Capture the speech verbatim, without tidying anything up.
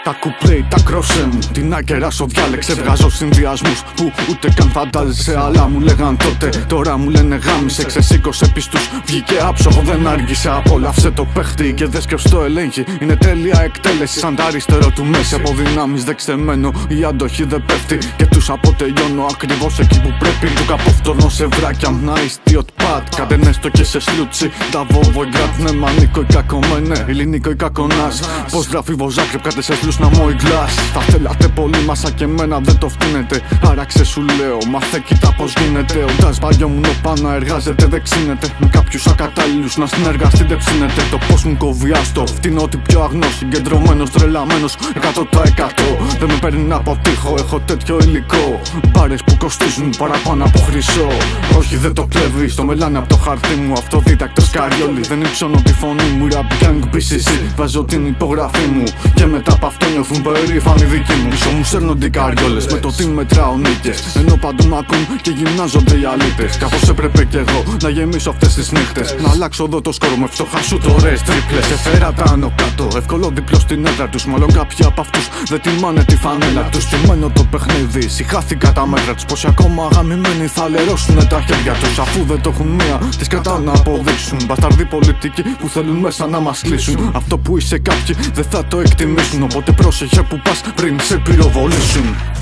Τα κουπλέι, τα κρόσέ μου, την άκερα σου διάλεξε. Βγάζω συνδυασμούς που ούτε καν φαντάζεσαι. Αλλά μου λέγαν τότε, τώρα μου λένε γάμισε. Ξεσήκωσε πιστούς, βγήκε άψογο, δεν άργησε. Απόλαυσε το παίχτη και δες και το ελέγχει. Είναι τέλεια εκτέλεση, σαν τα αριστερό του μέση. Από δυνάμεις δεξεμένο, η αντοχή δεν πέφτει. Και τους αποτελειώνω ακριβώς εκεί που πρέπει. Του καπόφτωνο σε βράκια, να ιστιοτ πατ. Κατενέστο και σε σλούτσι, τα βόβο γκρατ. Ναι, μανίκο η κακομένε, ελληνικό η κακονάς. Πως γράφει βοζάκρεπ, κάτε σε σλούς να μου η γλάς. Θα θέλατε πολύ μάσα και εμένα δεν το φτύνετε. Άραξε σου λέω, μάθε κοίτα πως γίνεται. Ο Ντάς βαριόμουν πάνω εργάζεται, δεν ξύνεται. Με κάποιους ακατάλληλους να συνεργαστείτε ψήνετε. Το πως μου κόβει άστο, φτύνω ότι πιο αγνός. Συγκεντρωμένος, τρελαμένος, εκατό τοις εκατό. Δεν με παίρνει να αποτύχω, έχω τέτοιο υλικό. Μπάρες που κοστίζουν παραπάνω από χρυσό. Όχι δεν το κλέβει, στο μελάνε από το χαρτί μου. Αυτοδίδακτος καριόλι, δεν υψώνω τη φωνή μου. Rap gang μπι σι σι, βάζω την υπογραφή μου. Και μετά από αυτό νιώθουν περήφανοι δικοί μου. Πίσω μου σέρνονται οι καριόλες, με το τι μετράω νίκες. Ενώ παντού μ' ακούν και γυμνάζονται οι αλήτες. Κάπως έπρεπε κι εγώ να γεμίσω αυτές τις νύχτες. Να αλλάξω εδώ το σκόρο με φτωχά σου τωρές τρίπλες. Σε φέρα τα άνω κάτω, εύκολο διπλό στην έδρα τους. Μάλλον κάποιοι από αυτούς δεν τιμάνε τη φανέλα τους. Τσιμένο το παιχνίδι, συχάθηκα τα μέτρα τους. Πως ακόμα αγαμημένοι θα λερώσουνε τα χέρια τους. Αφού δεν το έχουν μία, τις κατά να αποδείξουν. Μπασταρδοί πολιτικοί που θέλουν μέσα να μας κλείσουν. Αυτό που είσαι κάποιοι δεν θα το εκτιμήσουν. Οπότε πρόσεχε που πας πριν σε πυροβολήσουν.